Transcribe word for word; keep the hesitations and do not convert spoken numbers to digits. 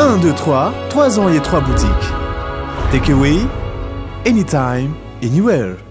un, deux, trois, trois ans et trois boutiques. Takeaway, anytime, anywhere.